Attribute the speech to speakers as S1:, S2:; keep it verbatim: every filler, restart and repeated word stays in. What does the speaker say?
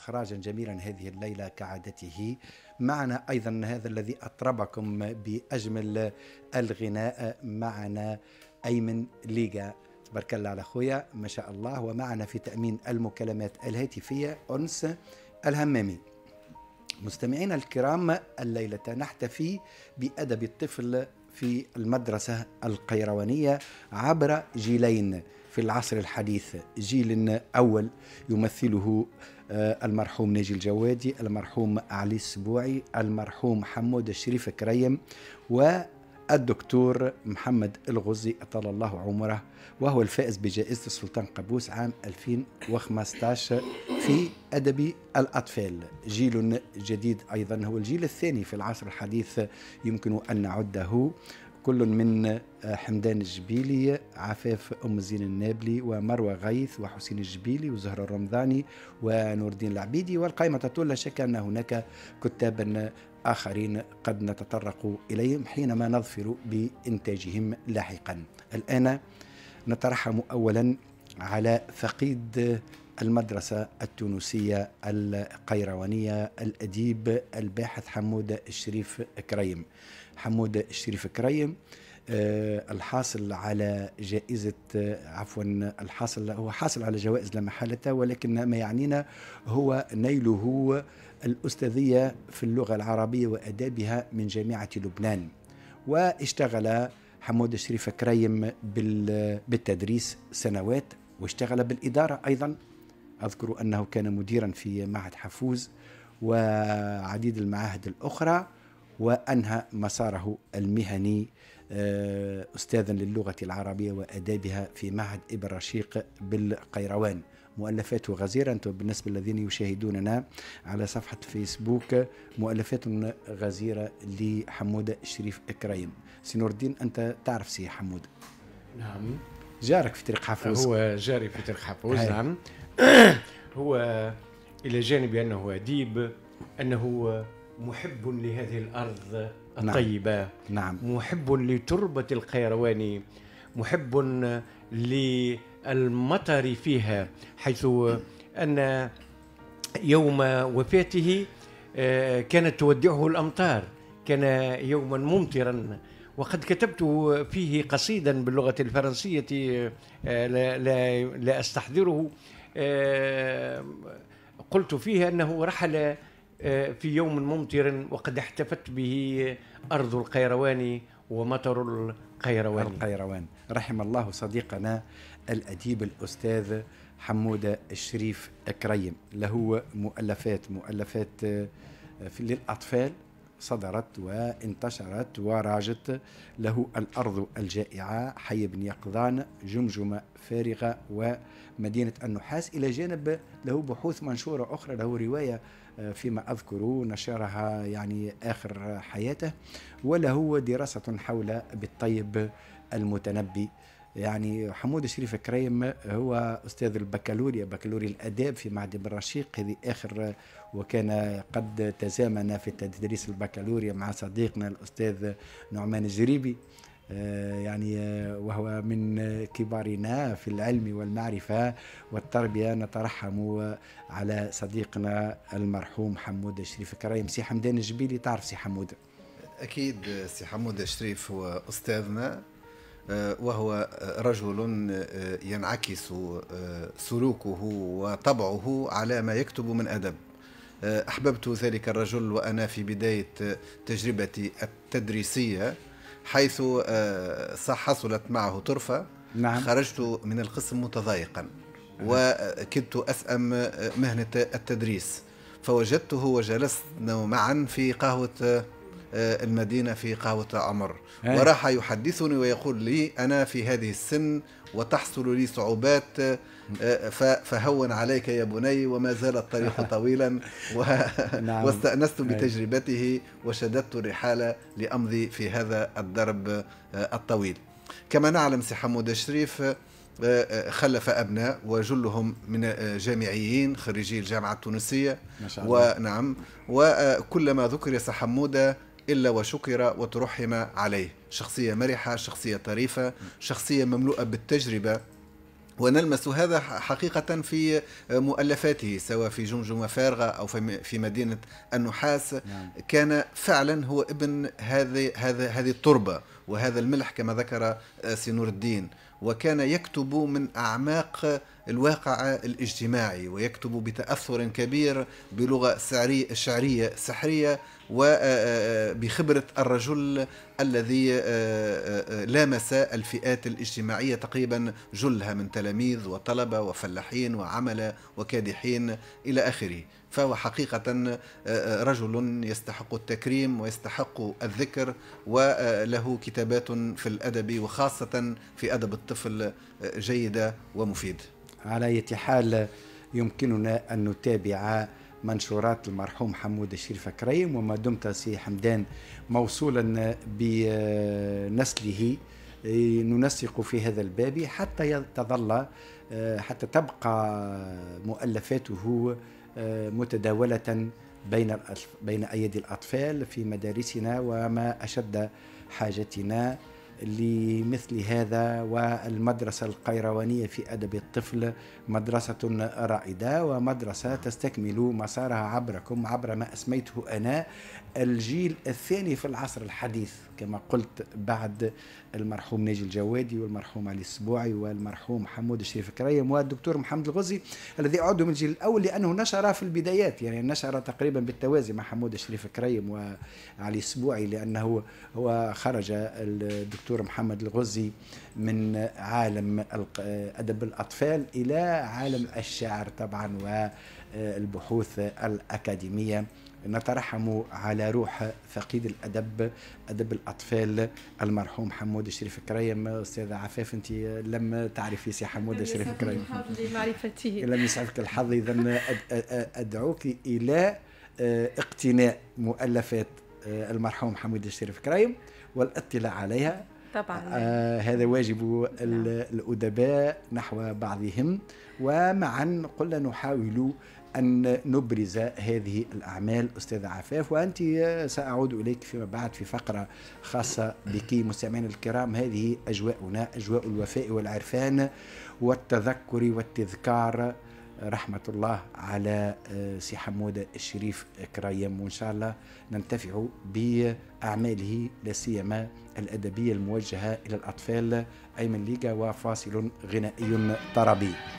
S1: إخراجا جميلا هذه الليلة كعادته. معنا أيضا هذا الذي أطربكم بأجمل الغناء، معنا أيمن ليغا، تبارك الله على خويا ما شاء الله. ومعنا في تأمين المكالمات الهاتفية أنس الهمامي. مستمعينا الكرام، الليلة نحتفي بأدب الطفل في المدرسة القيروانية عبر جيلين في العصر الحديث. جيل أول يمثله المرحوم ناجي الجوادي، المرحوم علي السبوعي، المرحوم حمود الشريف كريم، والدكتور محمد الغزي أطال الله عمره، وهو الفائز بجائزة السلطان قابوس عام ألفين وخمسة عشر في أدب الأطفال. جيل جديد أيضا هو الجيل الثاني في العصر الحديث، يمكن أن نعده كل من حمدان الجبيلي، عفاف أم زين النابلي، ومروى غيث، وحسين الجبيلي، وزهر الرمضاني، ونور الدين العبيدي، والقائمة تطول. لا شك أن هناك كتابا آخرين قد نتطرق إليهم حينما نظفر بإنتاجهم لاحقا. الآن نترحم أولا على فقيد المدرسة التونسية القيروانية الأديب الباحث حمود الشريف كريم. حمود الشريف كريم آه الحاصل على جائزة آه عفوا الحاصل هو حاصل على جوائز لا محالة، ولكن ما يعنينا هو نيله الأستاذية في اللغة العربية وأدابها من جامعة لبنان. واشتغل حمود الشريف كريم بالتدريس سنوات، واشتغل بالإدارة أيضا. أذكر أنه كان مديرا في معهد حفوز وعديد المعاهد الأخرى، وأنهى مساره المهني أستاذا للغة العربية وأدابها في معهد ابن رشيق بالقيروان. مؤلفاته غزيرة. أنتم بالنسبة للذين يشاهدوننا على صفحة فيسبوك، مؤلفات غزيرة لحمود الشريف كريم. سي نور الدين، أنت تعرف سي حمود؟
S2: نعم.
S1: جارك في طريق حفوز.
S2: هو جاري في طريق حفوز. نعم. هو إلى جانب أنه أديب، أنه محب لهذه الأرض الطيبة.
S1: نعم.
S2: محب لتربة القيروان، محب للمطر فيها، حيث أن يوم وفاته كانت تودعه الأمطار، كان يوما ممطرا. وقد كتبت فيه قصيدا باللغة الفرنسية لا, لا, لا أستحضره. قلت فيها أنه رحل في يوم ممطر وقد احتفت به أرض القيروان ومطر القيروان.
S1: القيروان. رحم الله صديقنا الأديب الأستاذ حمود الشريف كريم. له مؤلفات مؤلفات في للأطفال صدرت وانتشرت وراجت. له الأرض الجائعة، حي بن يقظان، جمجمة فارغة، ومدينة النحاس. إلى جانب له بحوث منشورة أخرى، له رواية فيما أذكر نشرها يعني آخر حياته، وله دراسة حول بالطيب المتنبي. يعني حمود الشريف كريم هو أستاذ البكالوريا، بكالوريا الآداب في معهد ابن رشيق، هذه آخر، وكان قد تزامن في تدريس البكالوريا مع صديقنا الأستاذ نعمان الجريبي، يعني وهو من كبارنا في العلم والمعرفة والتربية. نترحم على صديقنا المرحوم حمود الشريف كريم. سي حمدان الجبيلي، تعرف سي حمود؟
S3: أكيد سي حمود الشريف هو أستاذنا، وهو رجل ينعكس سلوكه وطبعه على ما يكتب من أدب. أحببت ذلك الرجل وأنا في بداية تجربتي التدريسية، حيث حصلت معه طرفة.
S1: نعم.
S3: خرجت من القسم متضايقا وكدت أسأم مهنة التدريس، فوجدته وجلسنا معا في قهوة المدينة، في قهوة عمر، وراح يحدثني ويقول لي: أنا في هذه السن وتحصل لي صعوبات، فهون عليك يا بني، وما زال الطريق طويلا. و... نعم. واستأنست بتجربته وشددت الرحالة لأمضي في هذا الدرب الطويل. كما نعلم سي حمود الشريف خلف أبناء، وجلهم من جامعيين خريجي الجامعة التونسية.
S1: ما شاء الله.
S3: ونعم، وكلما ذكر يا سي حمود إلا وشكر وترحم عليه. شخصية مرحة، شخصية طريفة، شخصية مملوءة بالتجربة ونلمس هذا حقيقة في مؤلفاته، سواء في جمجمة فارغة أو في مدينة النحاس. نعم. كان فعلا هو ابن هذه هذه هذه التربة وهذا الملح كما ذكر سي نور الدين، وكان يكتب من أعماق الواقع الاجتماعي، ويكتب بتأثر كبير بلغة شعرية سحرية وبخبرة الرجل الذي لامس الفئات الاجتماعية تقريبا جلها من تلاميذ وطلبة وفلاحين وعملة وكادحين إلى آخره. فهو حقيقة رجل يستحق التكريم ويستحق الذكر، وله كتابات في الأدب وخاصة في أدب الطفل جيدة ومفيد.
S1: على أي حال يمكننا أن نتابع منشورات المرحوم حمود الشريف كريم، وما دمت سي حمدان موصولا بنسله ننسق في هذا الباب حتى تظل حتى تبقى مؤلفاته متداولة بين بين أيدي الأطفال في مدارسنا، وما أشد حاجتنا لمثل هذا. والمدرسة القيروانية في أدب الطفل مدرسة رائدة ومدرسة تستكمل مسارها عبركم، عبر ما أسميته أنا الجيل الثاني في العصر الحديث كما قلت، بعد المرحوم ناجي الجوادي والمرحوم علي السبوعي والمرحوم حمود الشريف كريم والدكتور محمد الغزي الذي أعد من الجيل الأول، لأنه نشر في البدايات، يعني نشر تقريبا بالتوازي مع حمود الشريف كريم وعلي السبوعي، لأنه هو خرج الدكتور محمد الغزي من عالم أدب الأطفال إلى عالم الشعر طبعا والبحوث الأكاديمية. نترحم على روح فقيد الأدب أدب الأطفال المرحوم حمود الشريف كريم. أستاذة عفاف، أنت لم تعرفي سي حمود الشريف كريم،
S4: معرفتي
S1: لم يسعفك الحظ، إذن أدعوك إلى اقتناء مؤلفات المرحوم حمود الشريف كريم والاطلاع عليها
S4: طبعا.
S1: آه هذا واجب الأدباء نحو بعضهم، ومعا قلنا نحاول أن نبرز هذه الأعمال. أستاذة عفاف، وأنت سأعود إليك فيما بعد في فقرة خاصة بك. مستمعين الكرام، هذه أجواؤنا، أجواء الوفاء والعرفان والتذكر والتذكار، رحمة الله على سي حمود الشريف كريم، وإن شاء الله ننتفع بأعماله لا سيما الأدبية الموجهة إلى الأطفال. أيمن ليغا وفاصل غنائي طربي.